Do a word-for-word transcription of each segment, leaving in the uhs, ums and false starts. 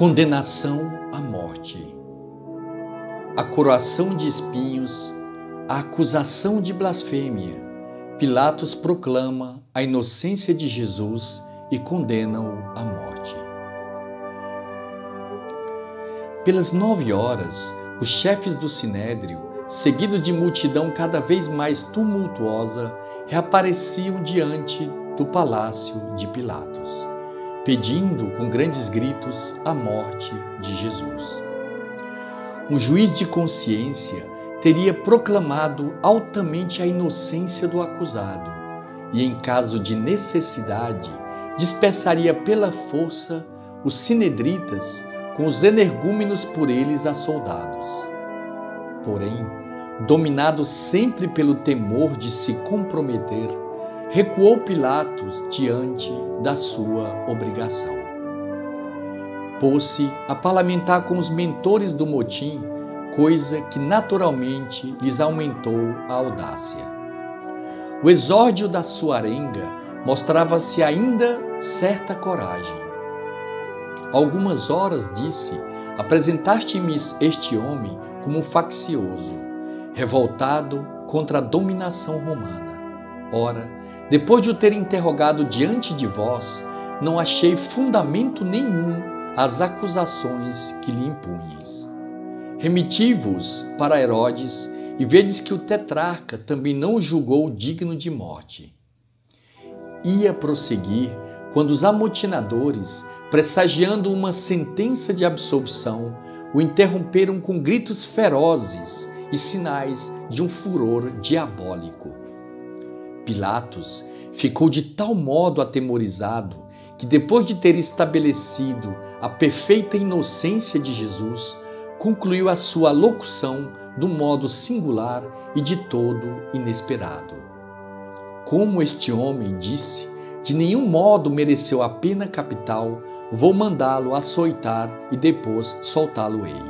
Condenação à morte. A coroação de espinhos, a acusação de blasfêmia. Pilatos proclama a inocência de Jesus e condena-o à morte. Pelas nove horas, os chefes do Sinédrio, seguidos de multidão cada vez mais tumultuosa, reapareciam diante do palácio de Pilatos, pedindo com grandes gritos a morte de Jesus. Um juiz de consciência teria proclamado altamente a inocência do acusado e, em caso de necessidade, dispersaria pela força os sinedritas com os energúmenos por eles assoldados. Porém, dominado sempre pelo temor de se comprometer, recuou Pilatos diante da sua obrigação. Pôs-se a parlamentar com os mentores do motim, coisa que naturalmente lhes aumentou a audácia. O exórdio da sua arenga mostrava-se ainda certa coragem. Algumas horas disse: apresentaste-me este homem como um faccioso, revoltado contra a dominação romana. Ora, depois de o ter interrogado diante de vós, não achei fundamento nenhum às acusações que lhe impunhis. Remiti-vos para Herodes e vedes que o tetrarca também não o julgou digno de morte. Ia prosseguir quando os amotinadores, pressagiando uma sentença de absolvição, o interromperam com gritos ferozes e sinais de um furor diabólico. Pilatos ficou de tal modo atemorizado que, depois de ter estabelecido a perfeita inocência de Jesus, concluiu a sua locução de um modo singular e de todo inesperado. Como este homem disse, de nenhum modo mereceu a pena capital, vou mandá-lo açoitar e depois soltá-lo-ei.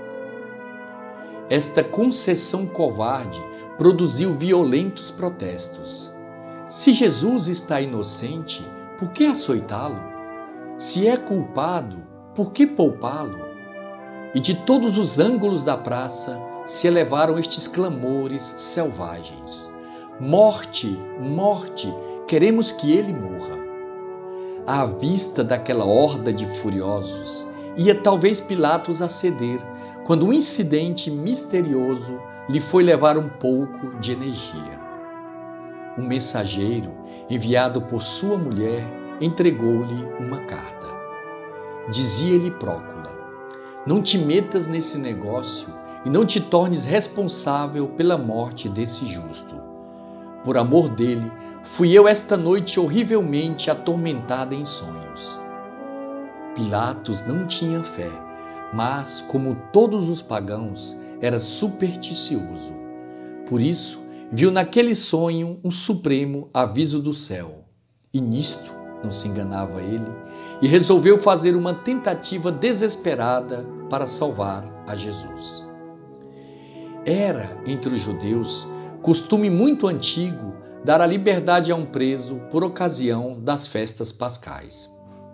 Esta concessão covarde produziu violentos protestos. Se Jesus está inocente, por que açoitá-lo? Se é culpado, por que poupá-lo? E de todos os ângulos da praça se elevaram estes clamores selvagens: morte, morte, queremos que ele morra. À vista daquela horda de furiosos, ia talvez Pilatos a ceder, quando um incidente misterioso lhe foi levar um pouco de energia. Um mensageiro, enviado por sua mulher, entregou-lhe uma carta. Dizia-lhe Prócula: não te metas nesse negócio e não te tornes responsável pela morte desse justo. Por amor dele, fui eu esta noite horrivelmente atormentada em sonhos. Pilatos não tinha fé, mas, como todos os pagãos, era supersticioso. Por isso, viu naquele sonho um supremo aviso do céu. E nisto não se enganava ele, e resolveu fazer uma tentativa desesperada para salvar a Jesus. Era, entre os judeus, costume muito antigo dar a liberdade a um preso por ocasião das festas pascais.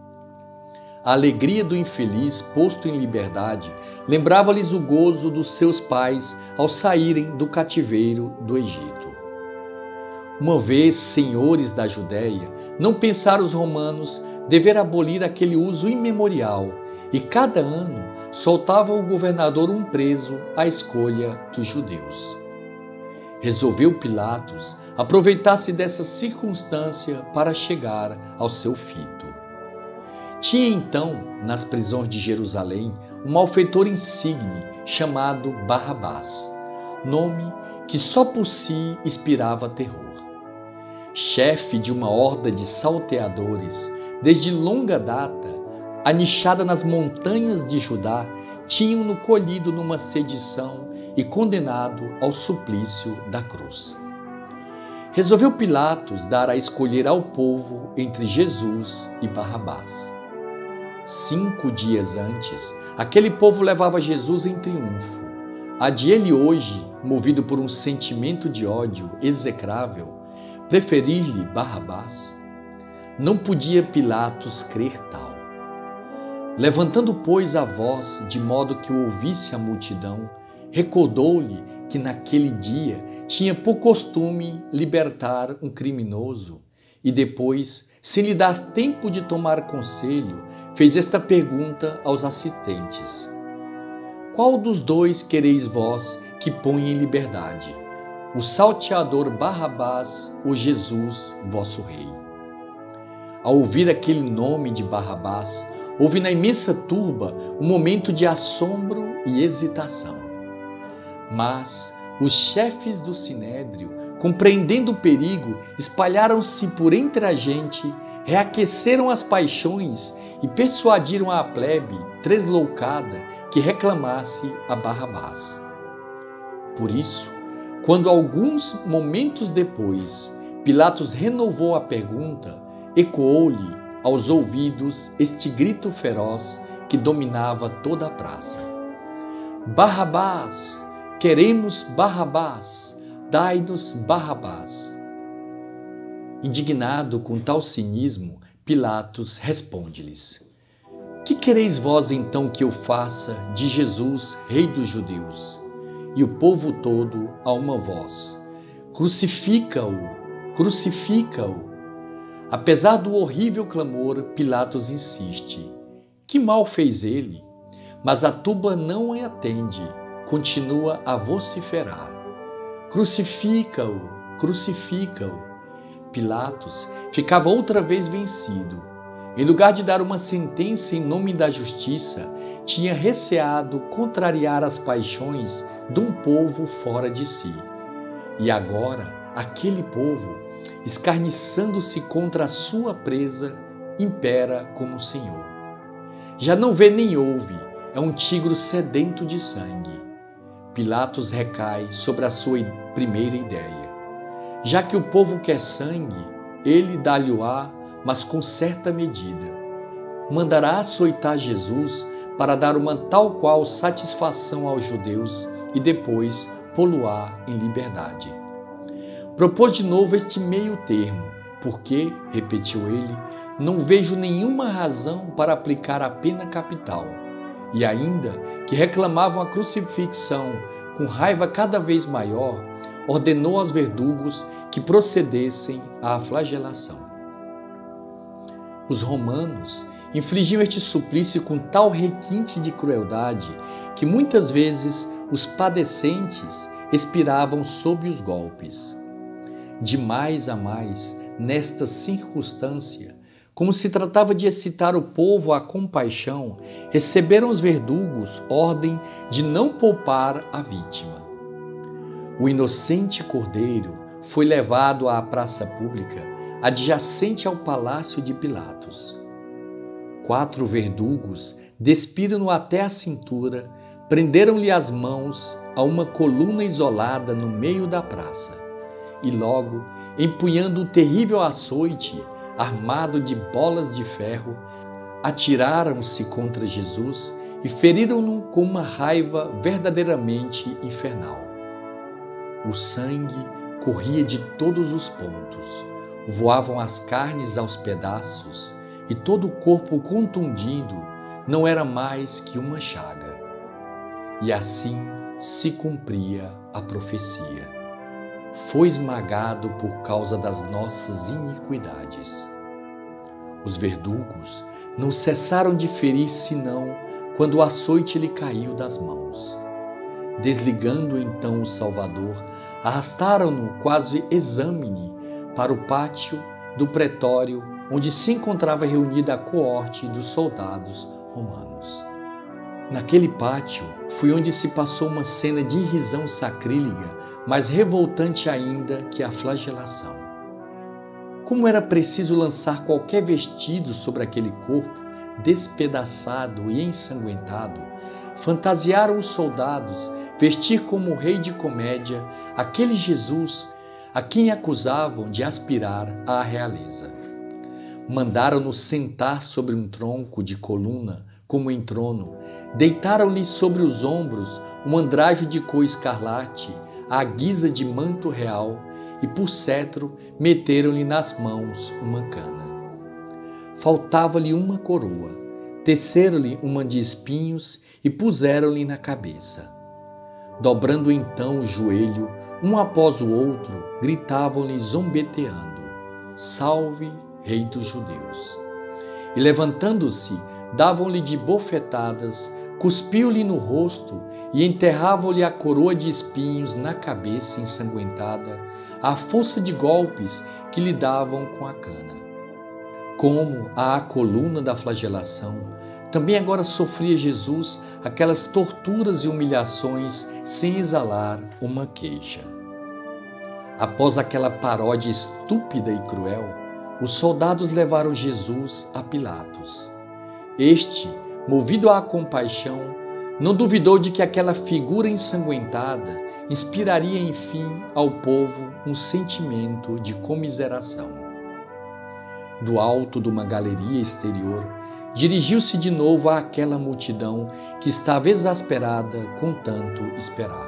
A alegria do infeliz posto em liberdade lembrava-lhes o gozo dos seus pais ao saírem do cativeiro do Egito. Uma vez senhores da Judéia, não pensaram os romanos dever abolir aquele uso imemorial, e cada ano soltava o governador um preso à escolha dos judeus. Resolveu Pilatos aproveitar-se dessa circunstância para chegar ao seu fito. Tinha então, nas prisões de Jerusalém, um malfeitor insigne chamado Barrabás, nome que só por si inspirava terror. Chefe de uma horda de salteadores, desde longa data, anichada nas montanhas de Judá, tinham-no colhido numa sedição e condenado ao suplício da cruz. Resolveu Pilatos dar a escolher ao povo entre Jesus e Barrabás. Cinco dias antes, aquele povo levava Jesus em triunfo. Há de ele hoje, movido por um sentimento de ódio execrável, preferir-lhe Barrabás? Não podia Pilatos crer tal. Levantando, pois, a voz, de modo que o ouvisse a multidão, recordou-lhe que naquele dia tinha por costume libertar um criminoso, e depois, sem lhe dar tempo de tomar conselho, fez esta pergunta aos assistentes: qual dos dois quereis vós que ponha em liberdade? O salteador Barrabás ou Jesus, vosso rei? Ao ouvir aquele nome de Barrabás, houve na imensa turba um momento de assombro e hesitação. Mas os chefes do sinédrio, compreendendo o perigo, espalharam-se por entre a gente, reaqueceram as paixões e persuadiram a plebe tresloucada que reclamasse a Barrabás. Por isso, quando alguns momentos depois Pilatos renovou a pergunta, ecoou-lhe aos ouvidos este grito feroz que dominava toda a praça: Barrabás! Queremos Barrabás! Dai-nos Barrabás! Indignado com tal cinismo, Pilatos responde-lhes: que quereis vós então que eu faça de Jesus, rei dos judeus? E o povo todo a uma voz: crucifica-o, crucifica-o. Apesar do horrível clamor, Pilatos insiste: que mal fez ele? Mas a turba não o atende, continua a vociferar: crucifica-o, crucifica-o. Pilatos ficava outra vez vencido. Em lugar de dar uma sentença em nome da justiça, tinha receado contrariar as paixões de um povo fora de si. E agora, aquele povo, escarniçando-se contra a sua presa, impera como Senhor. Já não vê nem ouve, é um tigre sedento de sangue. Pilatos recai sobre a sua primeira ideia. Já que o povo quer sangue, ele dá-lhe-á, mas com certa medida. Mandará açoitar Jesus para dar uma tal qual satisfação aos judeus e depois pô-lo-á em liberdade. Propôs de novo este meio termo, porque, repetiu ele, não vejo nenhuma razão para aplicar a pena capital. E ainda que reclamavam a crucifixão com raiva cada vez maior, ordenou aos verdugos que procedessem à flagelação. Os romanos infligiam este suplício com tal requinte de crueldade que muitas vezes os padecentes expiravam sob os golpes. De mais a mais, nesta circunstância, como se tratava de excitar o povo à compaixão, receberam os verdugos ordem de não poupar a vítima. O inocente cordeiro foi levado à praça pública, adjacente ao palácio de Pilatos. Quatro verdugos despiram-no até a cintura, prenderam-lhe as mãos a uma coluna isolada no meio da praça, e logo, empunhando o terrível açoite, armado de bolas de ferro, atiraram-se contra Jesus e feriram-no com uma raiva verdadeiramente infernal. O sangue corria de todos os pontos, voavam as carnes aos pedaços e todo o corpo contundido não era mais que uma chaga. E assim se cumpria a profecia: foi esmagado por causa das nossas iniquidades. Os verdugos não cessaram de ferir senão quando o açoite lhe caiu das mãos. Desligando então o Salvador, arrastaram-no quase exâmine para o pátio do pretório, onde se encontrava reunida a coorte dos soldados romanos. Naquele pátio foi onde se passou uma cena de irrisão sacrílega, mais revoltante ainda que a flagelação. Como era preciso lançar qualquer vestido sobre aquele corpo despedaçado e ensanguentado, fantasiaram os soldados vestir como rei de comédia aquele Jesus a quem acusavam de aspirar à realeza. Mandaram-no sentar sobre um tronco de coluna, como em trono, deitaram-lhe sobre os ombros um andrajo de cor escarlate, à guisa de manto real, e por cetro meteram-lhe nas mãos uma cana. Faltava-lhe uma coroa. teceram-lhe uma de espinhos e puseram-lhe na cabeça. Dobrando então o joelho, um após o outro, gritavam-lhe zombeteando: Salve, Rei dos Judeus! E levantando-se, davam-lhe de bofetadas, cuspiam-lhe no rosto e enterravam-lhe a coroa de espinhos na cabeça ensanguentada, à força de golpes que lhe davam com a cana. Como à coluna da flagelação, também agora sofria Jesus aquelas torturas e humilhações sem exalar uma queixa. Após aquela paródia estúpida e cruel, os soldados levaram Jesus a Pilatos. Este, movido à compaixão, não duvidou de que aquela figura ensanguentada inspiraria, enfim, ao povo um sentimento de comiseração. Do alto de uma galeria exterior, dirigiu-se de novo àquela multidão que estava exasperada com tanto esperar.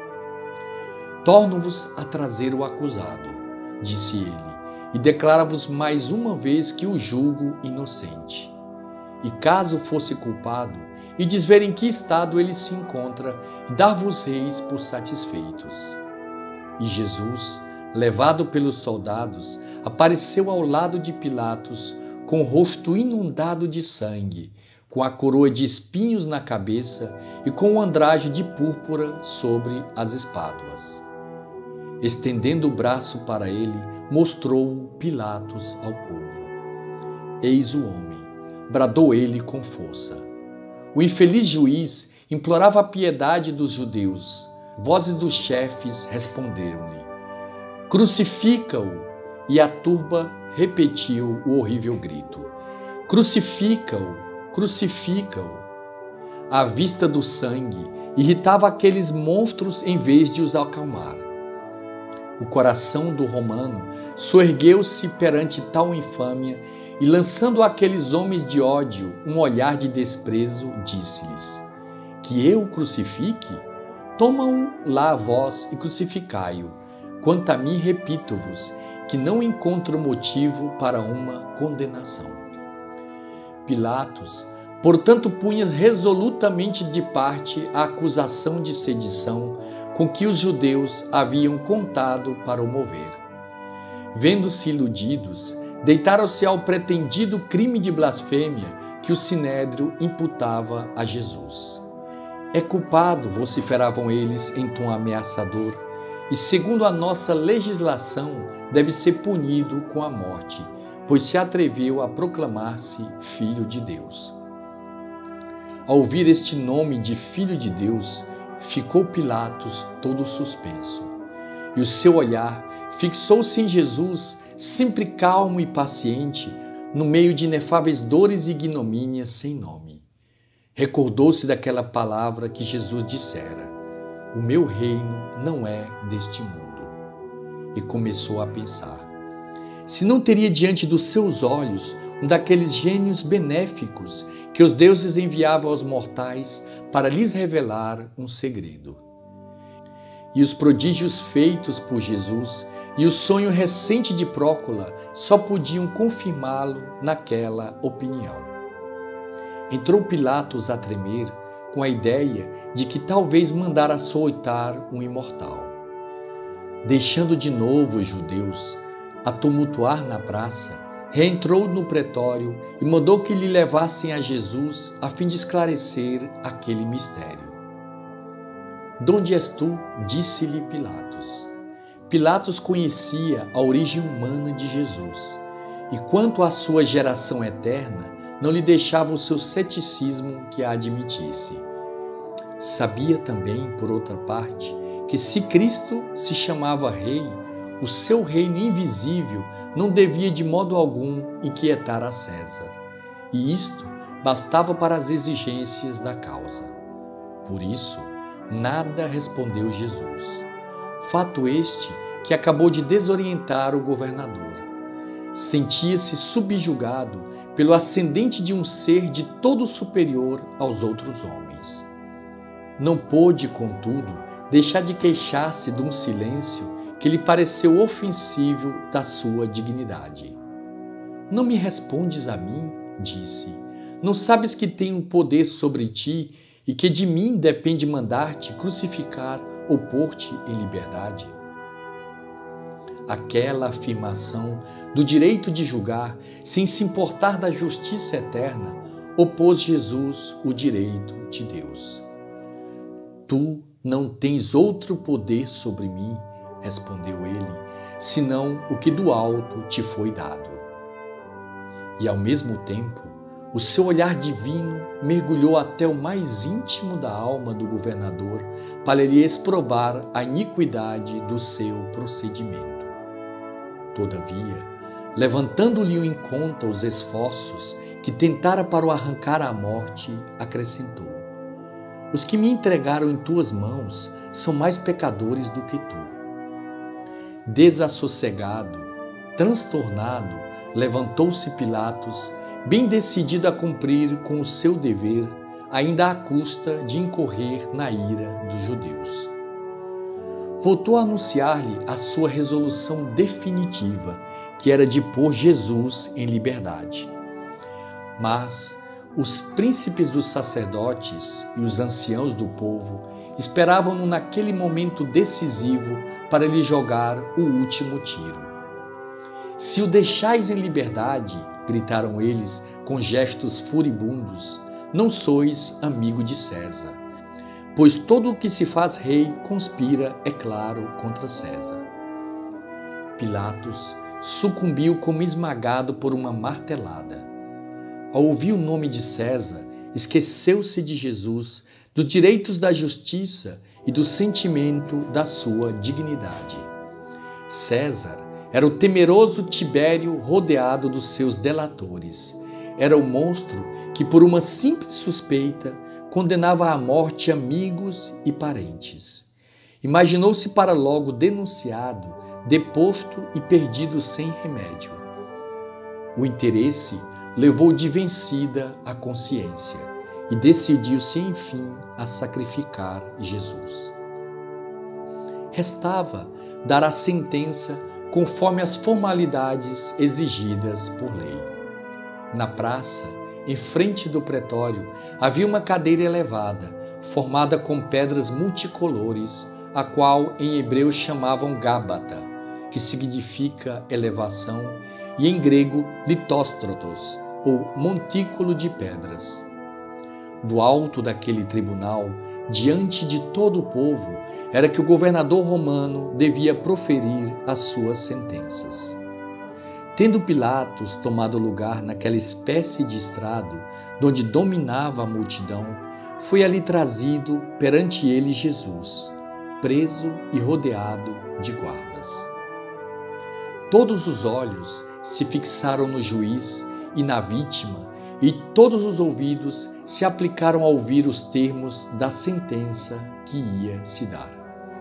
Torno-vos a trazer o acusado, disse ele, e declaro-vos mais uma vez que o julgo inocente. E caso fosse culpado, e ver em que estado ele se encontra, e dar-vos-eis por satisfeitos. E Jesus, levado pelos soldados, apareceu ao lado de Pilatos, com o rosto inundado de sangue, com a coroa de espinhos na cabeça e com o andrajo de púrpura sobre as espáduas. Estendendo o braço para ele, mostrou Pilatos ao povo. Eis o homem, bradou ele com força. O infeliz juiz implorava a piedade dos judeus. Vozes dos chefes responderam-lhe: Crucifica-o! E a turba repetiu o horrível grito: Crucifica-o! Crucifica-o! A vista do sangue irritava aqueles monstros em vez de os acalmar. O coração do romano soergueu-se perante tal infâmia e, lançando àqueles homens de ódio um olhar de desprezo, disse-lhes: Que eu o crucifique? Toma-o lá vós e crucificai-o. Quanto a mim, repito-vos, que não encontro motivo para uma condenação. Pilatos, portanto, punha resolutamente de parte a acusação de sedição com que os judeus haviam contado para o mover. Vendo-se iludidos, deitaram-se ao pretendido crime de blasfêmia que o sinédrio imputava a Jesus. É culpado, vociferavam eles em tom ameaçador, e segundo a nossa legislação deve ser punido com a morte, pois se atreveu a proclamar-se Filho de Deus. Ao ouvir este nome de Filho de Deus, ficou Pilatos todo suspenso, e o seu olhar fixou-se em Jesus, sempre calmo e paciente, no meio de inefáveis dores e ignomínias sem nome. Recordou-se daquela palavra que Jesus dissera: O meu reino não é deste mundo. E começou a pensar: se não teria diante dos seus olhos um daqueles gênios benéficos que os deuses enviavam aos mortais para lhes revelar um segredo. E os prodígios feitos por Jesus e o sonho recente de Prócula só podiam confirmá-lo naquela opinião. Entrou Pilatos a tremer com a ideia de que talvez mandara açoitar um imortal. Deixando de novo os judeus a tumultuar na praça, reentrou no pretório e mandou que lhe levassem a Jesus a fim de esclarecer aquele mistério. Donde és tu? Disse-lhe Pilatos. Pilatos conhecia a origem humana de Jesus, e quanto à sua geração eterna, não lhe deixava o seu ceticismo que a admitisse. Sabia também, por outra parte, que se Cristo se chamava Rei, o seu reino invisível não devia de modo algum inquietar a César, e isto bastava para as exigências da causa. Por isso, nada respondeu Jesus. Fato este que acabou de desorientar o governador. Sentia-se subjugado pelo ascendente de um ser de todo superior aos outros homens. Não pôde, contudo, deixar de queixar-se de um silêncio que lhe pareceu ofensivo da sua dignidade. Não me respondes a mim? Disse. Não sabes que tenho poder sobre ti e que de mim depende mandar-te crucificar ou pôr-te em liberdade? Aquela afirmação do direito de julgar, sem se importar da justiça eterna, opôs Jesus o direito de Deus. Tu não tens outro poder sobre mim, respondeu ele, senão o que do alto te foi dado. E ao mesmo tempo, o seu olhar divino mergulhou até o mais íntimo da alma do governador para lhe exprobar a iniquidade do seu procedimento. Todavia, levantando-lhe em conta os esforços que tentara para o arrancar à morte, acrescentou: os que me entregaram em tuas mãos são mais pecadores do que tu. Desassossegado, transtornado, levantou-se Pilatos, bem decidido a cumprir com o seu dever, ainda à custa de incorrer na ira dos judeus. Voltou a anunciar-lhe a sua resolução definitiva, que era de pôr Jesus em liberdade. Mas os príncipes dos sacerdotes e os anciãos do povo esperavam-no naquele momento decisivo para lhe jogar o último tiro. Se o deixais em liberdade, gritaram eles com gestos furibundos, não sois amigo de César. Pois todo o que se faz rei conspira, é claro, contra César. Pilatos sucumbiu como esmagado por uma martelada. Ao ouvir o nome de César, esqueceu-se de Jesus, dos direitos da justiça e do sentimento da sua dignidade. César era o temeroso Tibério rodeado dos seus delatores. Era o monstro que, por uma simples suspeita, condenava à morte amigos e parentes. Imaginou-se para logo denunciado, deposto e perdido sem remédio. O interesse levou de vencida a consciência e decidiu-se, enfim, a sacrificar Jesus. Restava dar a sentença conforme as formalidades exigidas por lei. Na praça, em frente do pretório, havia uma cadeira elevada, formada com pedras multicolores, a qual em hebreu chamavam Gábata, que significa elevação, e em grego litóstrotos, ou montículo de pedras. Do alto daquele tribunal, diante de todo o povo, era que o governador romano devia proferir as suas sentenças. Tendo Pilatos tomado lugar naquela espécie de estrado, donde dominava a multidão, foi ali trazido perante ele Jesus, preso e rodeado de guardas. Todos os olhos se fixaram no juiz e na vítima, e todos os ouvidos se aplicaram a ouvir os termos da sentença que ia se dar.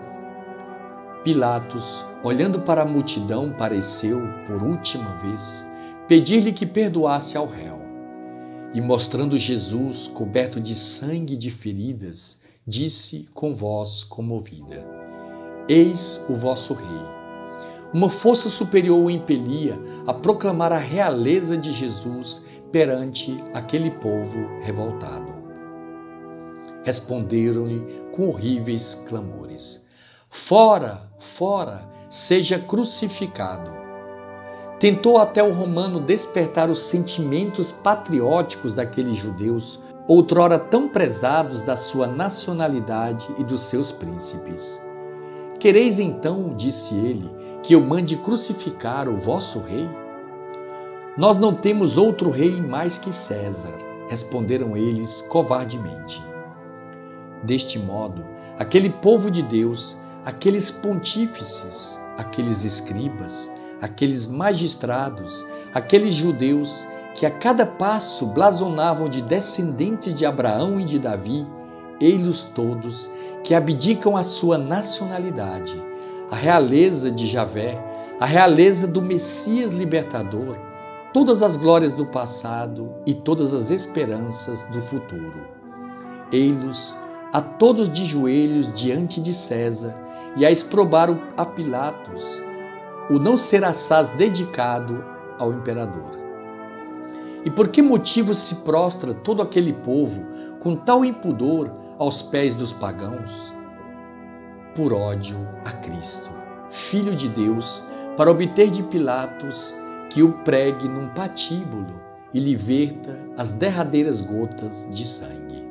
Pilatos, olhando para a multidão, pareceu, por última vez, pedir-lhe que perdoasse ao réu. E mostrando Jesus coberto de sangue e de feridas, disse com voz comovida: Eis o vosso rei. Uma força superior o impelia a proclamar a realeza de Jesus perante aquele povo revoltado. Responderam-lhe com horríveis clamores: Fora, fora, seja crucificado. Tentou até o romano despertar os sentimentos patrióticos daqueles judeus, outrora tão prezados da sua nacionalidade e dos seus príncipes. Quereis então, disse ele, que eu mande crucificar o vosso rei? Nós não temos outro rei mais que César, responderam eles covardemente. Deste modo, aquele povo de Deus, aqueles pontífices, aqueles escribas, aqueles magistrados, aqueles judeus que a cada passo blasonavam de descendentes de Abraão e de Davi, ei-los todos que abdicam a sua nacionalidade, a realeza de Javé, a realeza do Messias libertador, todas as glórias do passado e todas as esperanças do futuro. Ei-los a todos de joelhos diante de César e a exprobar a Pilatos o não ser assaz dedicado ao imperador. E por que motivo se prostra todo aquele povo com tal impudor aos pés dos pagãos? Por ódio a Cristo, Filho de Deus, para obter de Pilatos que o pregue num patíbulo e lhe verta as derradeiras gotas de sangue.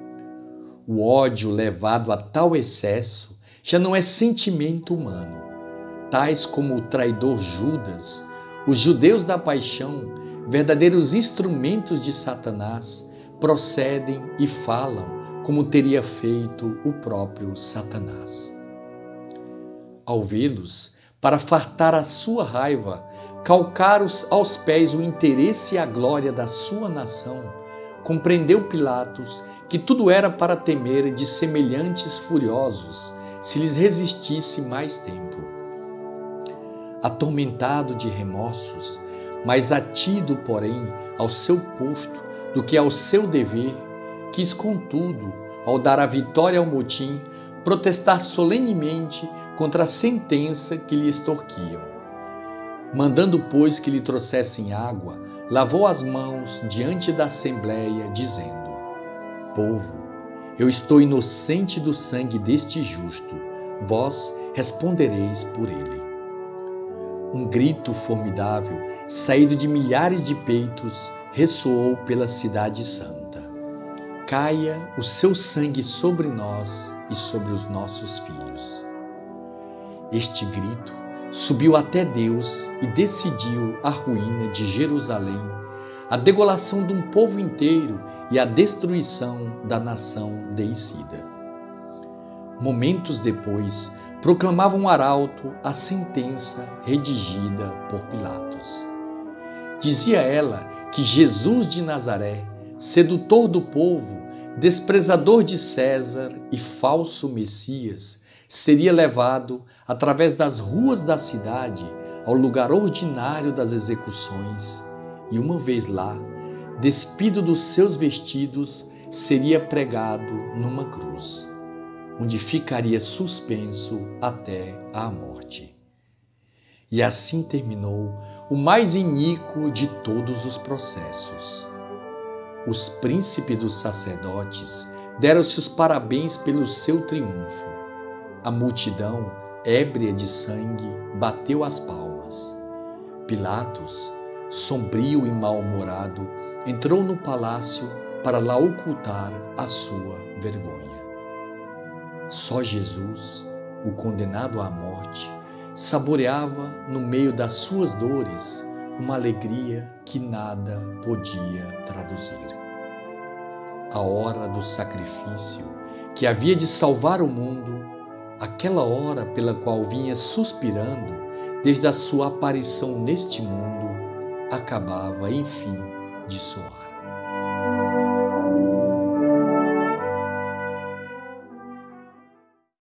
O ódio levado a tal excesso já não é sentimento humano. Tais como o traidor Judas, os judeus da paixão, verdadeiros instrumentos de Satanás, procedem e falam como teria feito o próprio Satanás. Ao vê-los, para fartar a sua raiva, calcar aos pés o interesse e a glória da sua nação, compreendeu Pilatos que tudo era para temer de semelhantes furiosos, se lhes resistisse mais tempo. Atormentado de remorsos, mais atido, porém, ao seu posto do que ao seu dever, quis, contudo, ao dar a vitória ao motim, protestar solenemente contra a sentença que lhe extorquiam. Mandando, pois, que lhe trouxessem água, lavou as mãos diante da assembleia, dizendo: Povo, eu estou inocente do sangue deste justo, vós respondereis por ele. Um grito formidável, saído de milhares de peitos, ressoou pela cidade santa. Caia o seu sangue sobre nós e sobre os nossos filhos. Este grito subiu até Deus e decidiu a ruína de Jerusalém, a degolação de um povo inteiro e a destruição da nação deicida. Momentos depois, proclamava um arauto a sentença redigida por Pilatos. Dizia ela que Jesus de Nazaré, sedutor do povo, desprezador de César e falso Messias, seria levado, através das ruas da cidade, ao lugar ordinário das execuções, e uma vez lá, despido dos seus vestidos, seria pregado numa cruz, onde ficaria suspenso até a morte. E assim terminou o mais iníquo de todos os processos. Os príncipes dos sacerdotes deram-se os parabéns pelo seu triunfo. A multidão, ébria de sangue, bateu as palmas. Pilatos, sombrio e mal-humorado, entrou no palácio para lá ocultar a sua vergonha. Só Jesus, o condenado à morte, saboreava, no meio das suas dores, uma alegria que nada podia traduzir. A hora do sacrifício, que havia de salvar o mundo, aquela hora pela qual vinha suspirando desde a sua aparição neste mundo, acabava, enfim, de soar.